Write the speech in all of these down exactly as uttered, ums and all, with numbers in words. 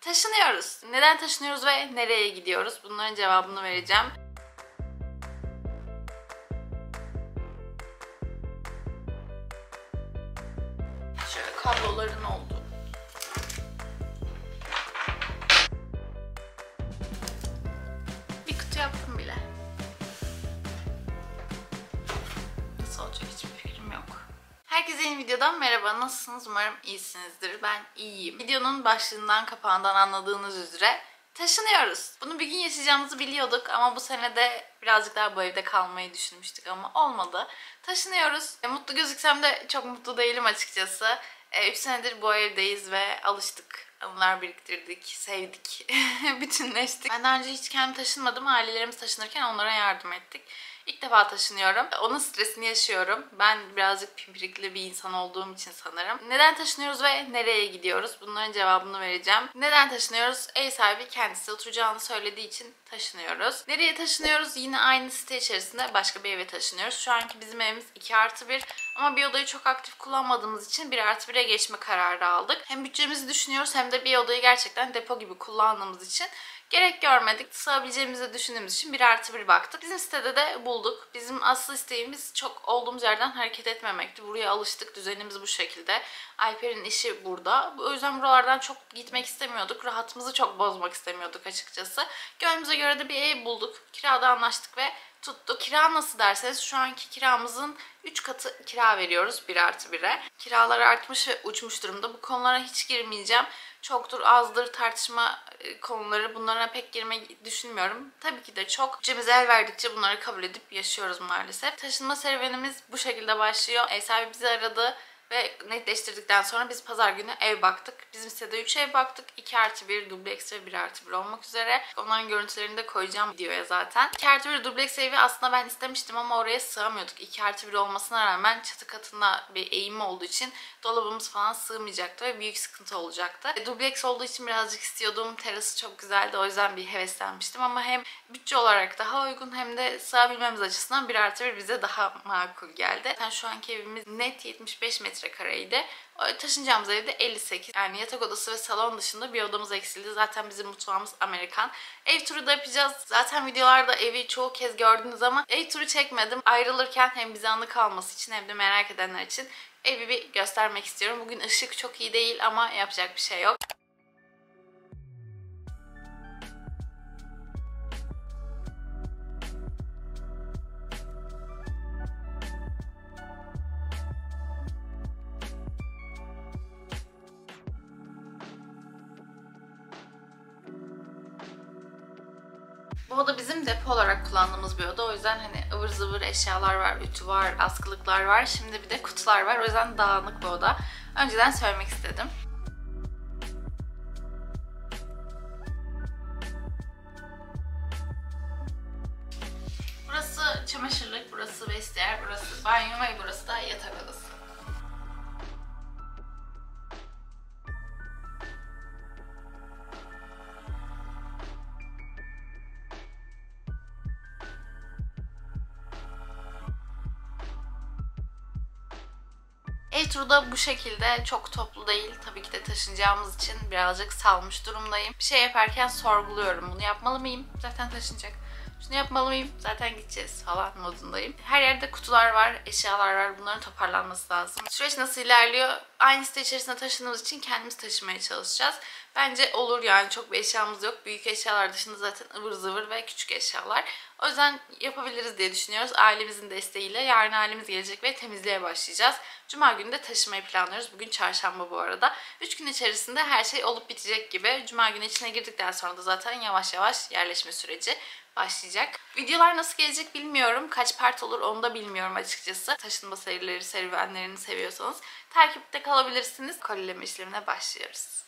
Taşınıyoruz. Neden taşınıyoruz ve nereye gidiyoruz? Bunların cevabını vereceğim. Şöyle kabloların olduğu. Bir kutu yaptım bile. Nasıl olacak hiçbir fikrim yok. Herkese yeni videodan merhaba. Nasılsınız? Umarım iyisinizdir. Ben iyiyim. Videonun başlığından kapağından anladığınız üzere taşınıyoruz. Bunu bir gün yaşayacağımızı biliyorduk ama bu sene de birazcık daha bu evde kalmayı düşünmüştük ama olmadı. Taşınıyoruz. E, mutlu gözüksem de çok mutlu değilim açıkçası. üç senedir bu evdeyiz ve alıştık. Anılar biriktirdik, sevdik, bütünleştik. Ben daha önce hiç kendim taşınmadım. Ailelerimiz taşınırken onlara yardım ettik. İlk defa taşınıyorum. Onun stresini yaşıyorum. Ben birazcık pimpirikli bir insan olduğum için sanırım. Neden taşınıyoruz ve nereye gidiyoruz? Bunların cevabını vereceğim. Neden taşınıyoruz? Ev sahibi kendisi oturacağını söylediği için taşınıyoruz. Nereye taşınıyoruz? Yine aynı site içerisinde başka bir eve taşınıyoruz. Şu anki bizim evimiz iki artı bir. Ama bir odayı çok aktif kullanmadığımız için bir artı bire geçme kararı aldık. Hem bütçemizi düşünüyoruz hem de bir odayı gerçekten depo gibi kullandığımız için gerek görmedik. Sığabileceğimizi düşündüğümüz için bir artı bir baktık. Bizim sitede de bulduk. Bizim asıl isteğimiz çok olduğumuz yerden hareket etmemekti. Buraya alıştık. Düzenimiz bu şekilde. Alper'in işi burada. O yüzden buralardan çok gitmek istemiyorduk. Rahatımızı çok bozmak istemiyorduk açıkçası. Gönlümüze göre de bir ev bulduk. Kirada anlaştık ve tuttuk. Kira nasıl derseniz şu anki kiramızın üç katı kira veriyoruz bir artı bire. Kiralar artmış ve uçmuş durumda. Bu konulara hiç girmeyeceğim. Çoktur azdır tartışma konuları, bunlara pek girmeyi düşünmüyorum. Tabii ki de çok. Bütçemiz el verdikçe bunları kabul edip yaşıyoruz maalesef. Taşınma serüvenimiz bu şekilde başlıyor. Ev sahibi bizi aradı ve netleştirdikten sonra biz pazar günü ev baktık. Bizim sitede üç ev baktık. iki artı bir, dubleks ve bir artı bir olmak üzere. Onların görüntülerini de koyacağım videoya zaten. iki artı bir dubleks evi aslında ben istemiştim ama oraya sığamıyorduk. iki artı bir olmasına rağmen çatı katında bir eğimi olduğu için dolabımız falan sığmayacaktı ve büyük sıkıntı olacaktı. E, dubleks olduğu için birazcık istiyordum. Terası çok güzeldi. O yüzden bir heveslenmiştim ama hem bütçe olarak daha uygun hem de sığabilmemiz açısından bir artı bir bize daha makul geldi. Yani şu anki evimiz net yetmiş beş metrekareydi. Taşınacağımız evde elli sekiz. Yani yatak odası ve salon dışında bir odamız eksildi. Zaten bizim mutfağımız Amerikan. Ev turu da yapacağız. Zaten videolarda evi çoğu kez gördünüz ama ev turu çekmedim. Ayrılırken hem bize anı kalması için hem de merak edenler için evi bir göstermek istiyorum. Bugün ışık çok iyi değil ama yapacak bir şey yok. Bu oda bizim depo olarak kullandığımız bir oda. O yüzden hani ıvır zıvır eşyalar var, ütü var, askılıklar var. Şimdi bir de kutular var. O yüzden dağınık bir oda. Önceden söylemek istedim. Burası çamaşırlık, burası vestiyer, burası banyo ve burası da yatak odası. Ev turu da bu şekilde, çok toplu değil. Tabii ki de taşınacağımız için birazcık salmış durumdayım. Bir şey yaparken sorguluyorum. Bunu yapmalı mıyım? Zaten taşınacak. Şunu yapmalı mıyım? Zaten gideceğiz falan modundayım. Her yerde kutular var, eşyalar var. Bunların toparlanması lazım. Süreç nasıl ilerliyor? Aynı site içerisinde taşındığımız için kendimiz taşımaya çalışacağız. Bence olur yani, çok bir eşyamız yok. Büyük eşyalar dışında zaten ıvır zıvır ve küçük eşyalar. O yüzden yapabiliriz diye düşünüyoruz. Ailemizin desteğiyle yarın ailemiz gelecek ve temizliğe başlayacağız. Cuma günü de taşımayı planlıyoruz. Bugün çarşamba bu arada. üç gün içerisinde her şey olup bitecek gibi. Cuma günü içine girdikten sonra da zaten yavaş yavaş yerleşme süreci başlayacak. Videolar nasıl gelecek bilmiyorum. Kaç part olur onu da bilmiyorum açıkçası. Taşınma serileri, serüvenlerini seviyorsanız takipte kalabilirsiniz. Kolileme işlemine başlıyoruz.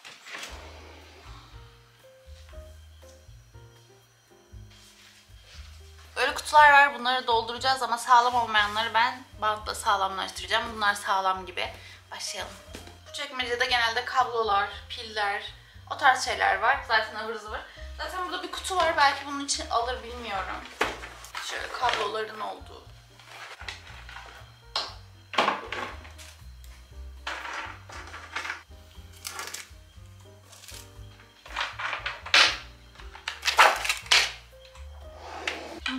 Böyle kutular var. Bunları dolduracağız ama sağlam olmayanları ben bantla sağlamlaştıracağım. Bunlar sağlam gibi. Başlayalım. Bu çekmecede genelde kablolar, piller, o tarz şeyler var. Zaten ıvır zıvır. Zaten burada bir kutu var. Belki bunun için alır bilmiyorum. Şöyle kabloların olduğu.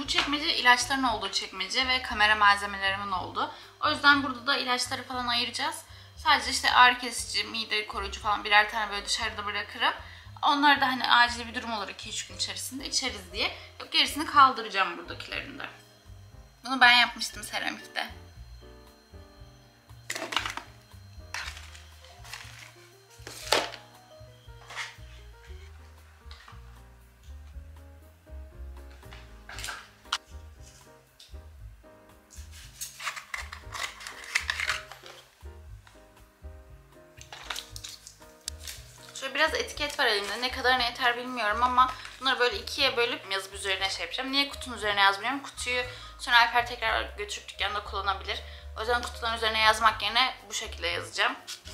çekmece ilaçların olduğu çekmece ve kamera malzemelerimin olduğu. O yüzden burada da ilaçları falan ayıracağız. Sadece işte ağrı kesici, mide koruyucu falan birer tane böyle dışarıda bırakırım. Onları da hani acil bir durum olur iki üç gün içerisinde içeriz diye. Yok, gerisini kaldıracağım buradakilerin de. Bunu ben yapmıştım seramikte. Şöyle biraz etiket var elimde. Ne kadarına yeter bilmiyorum ama bunları böyle ikiye bölüp yazıp üzerine şey yapacağım. Niye kutunun üzerine yazmıyorum? Kutuyu sonra Alper tekrar götürüp dükkanda kullanabilir. O yüzden kutuların üzerine yazmak yerine bu şekilde yazacağım.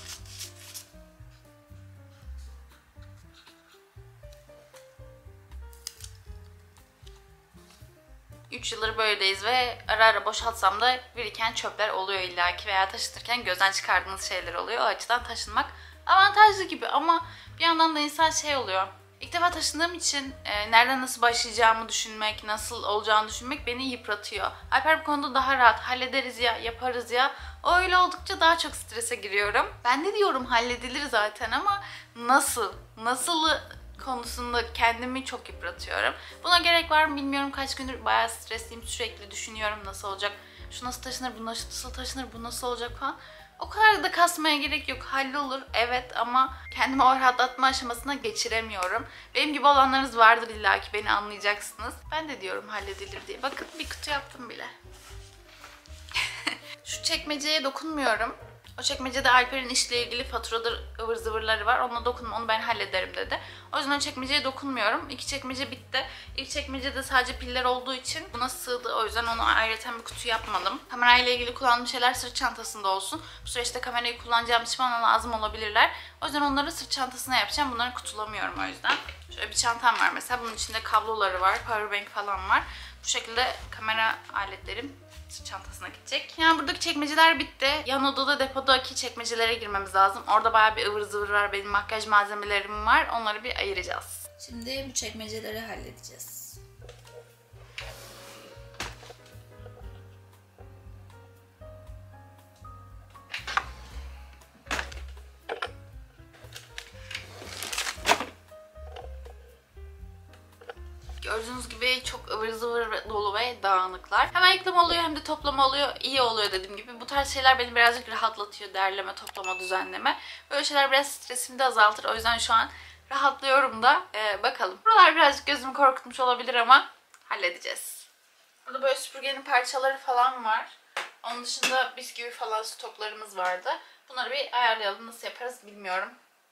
üç yıldır böyleyiz ve ara ara boşaltsam da biriken çöpler oluyor illaki veya taşıtırken gözden çıkardığınız şeyler oluyor. O açıdan taşınmak avantajlı gibi ama bir yandan da insan şey oluyor. İlk defa taşındığım için e, nereden nasıl başlayacağımı düşünmek, nasıl olacağını düşünmek beni yıpratıyor. Alper bu konuda daha rahat, hallederiz ya, yaparız ya. O öyle oldukça daha çok strese giriyorum. Ben de diyorum halledilir zaten ama nasıl, nasıl konusunda kendimi çok yıpratıyorum. Buna gerek var mı bilmiyorum. Kaç gündür bayağı stresliyim. Sürekli düşünüyorum nasıl olacak. Şu nasıl taşınır, bu nasıl taşınır, bu nasıl olacak falan. O kadar da kasmaya gerek yok. Hallolur evet ama kendimi o rahatlatma aşamasına geçiremiyorum. Benim gibi olanlarınız vardır illaki, beni anlayacaksınız. Ben de diyorum halledilir diye. Bakın bir kutu yaptım bile. Şu çekmeceye dokunmuyorum. O çekmecede Alper'in işle ilgili faturadır, ıvır zıvırları var. Ona dokunma, onu ben hallederim dedi. O yüzden o çekmeceye dokunmuyorum. İki çekmece bitti. İlk çekmecede sadece piller olduğu için buna sığdı. O yüzden onu ayrıca bir kutu yapmadım. Kamerayla ilgili kullandığım şeyler sırt çantasında olsun. Bu süreçte kamerayı kullanacağım için bana lazım olabilirler. O yüzden onları sırt çantasına yapacağım. Bunları kutulamıyorum o yüzden. Şöyle bir çantam var mesela. Bunun içinde kabloları var, powerbank falan var. Bu şekilde kamera aletlerim sırt çantasına gidecek. Yani buradaki çekmeceler bitti. Yan odada depodaki çekmecelere girmemiz lazım. Orada bayağı bir ıvır zıvır var. Benim makyaj malzemelerim var. Onları bir ayıracağız. Şimdi bu çekmeceleri halledeceğiz. Gördüğünüz gibi çok ıvır zıvır dolu ve dağınıklar. Hem ayıklama oluyor hem de toplama oluyor. İyi oluyor dediğim gibi. Bu tarz şeyler beni birazcık rahatlatıyor. Derleme, toplama, düzenleme. Böyle şeyler biraz stresimi de azaltır. O yüzden şu an rahatlıyorum da. Ee, bakalım. Buralar birazcık gözümü korkutmuş olabilir ama halledeceğiz. Burada böyle süpürgenin parçaları falan var. Onun dışında bisküvi falan stoklarımız vardı. Bunları bir ayarlayalım. Nasıl yaparız bilmiyorum.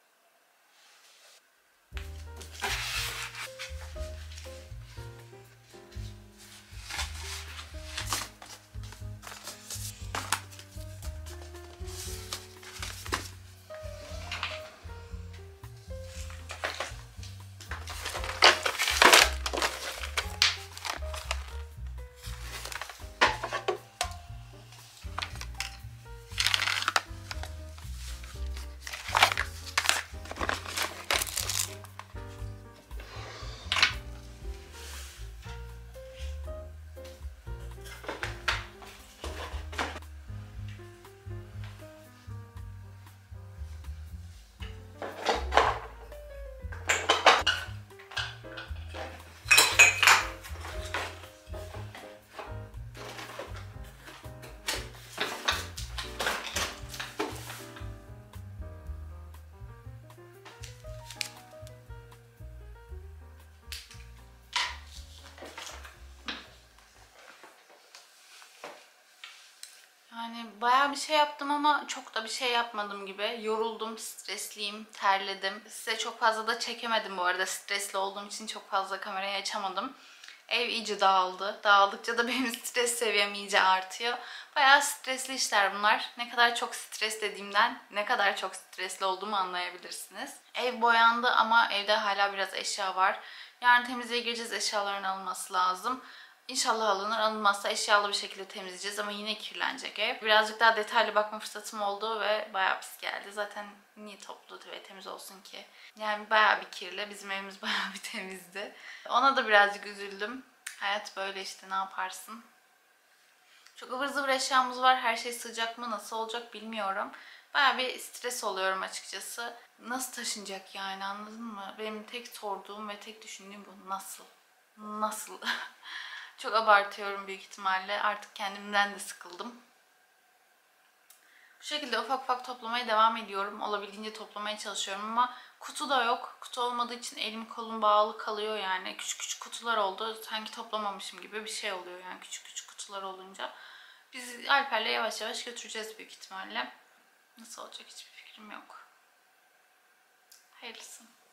Yani bayağı bir şey yaptım ama çok da bir şey yapmadım gibi. Yoruldum, stresliyim, terledim. Size çok fazla da çekemedim bu arada. Stresli olduğum için çok fazla kamerayı açamadım. Ev iyice dağıldı. Dağıldıkça da benim stres seviyem iyice artıyor. Bayağı stresli işler bunlar. Ne kadar çok stres dediğimden ne kadar çok stresli olduğumu anlayabilirsiniz. Ev boyandı ama evde hala biraz eşya var. Yarın temizliğe gireceğiz, eşyaların alınması lazım. İnşallah alınır. Alınmazsa eşyalı bir şekilde temizleyeceğiz ama yine kirlenecek ev. Birazcık daha detaylı bakma fırsatım oldu ve bayağı pis geldi. Zaten niye toplu ve temiz olsun ki? Yani bayağı bir kirli. Bizim evimiz bayağı bir temizdi. Ona da birazcık üzüldüm. Hayat böyle işte, ne yaparsın? Çok ıvır zıvır eşyamız var. Her şey sığacak mı, nasıl olacak bilmiyorum. Bayağı bir stres oluyorum açıkçası. Nasıl taşınacak yani, anladın mı? Benim tek sorduğum ve tek düşündüğüm bu. Nasıl? Nasıl? Çok abartıyorum büyük ihtimalle. Artık kendimden de sıkıldım. Bu şekilde ufak ufak toplamaya devam ediyorum. Olabildiğince toplamaya çalışıyorum ama kutu da yok. Kutu olmadığı için elim kolum bağlı kalıyor yani. Küçük küçük kutular oldu. Sanki toplamamışım gibi bir şey oluyor yani küçük küçük kutular olunca. Biz Alper'le yavaş yavaş götüreceğiz büyük ihtimalle. Nasıl olacak hiçbir fikrim yok. Hayırlısı.